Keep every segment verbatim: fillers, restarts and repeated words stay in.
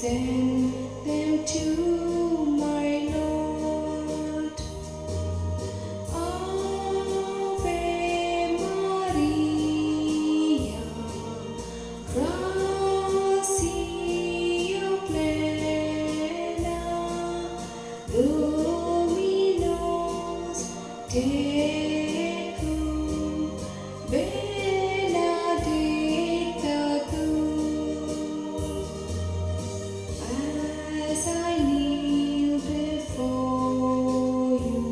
send them to my Lord. Ave Maria, gracia plena, Dominus tecum, benedicta tu. As I kneel before you,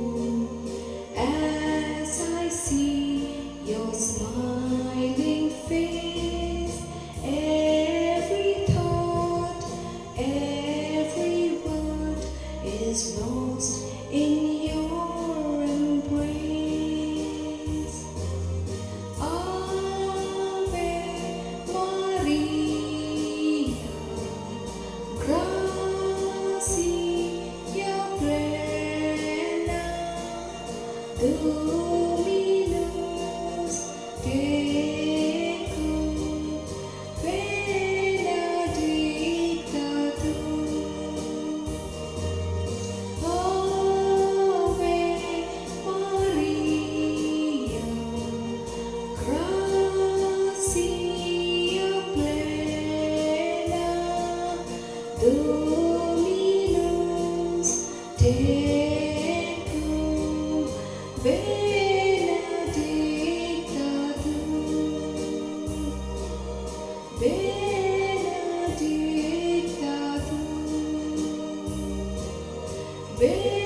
as I see your smiling face, every thought, every word is lost in your embrace. Ave Maria, gracia plena, Dominus tecum, benedicta tu. Ave Maria, gracia plena, Dominus tecum, benedicta tu, benedicta tu, benedicta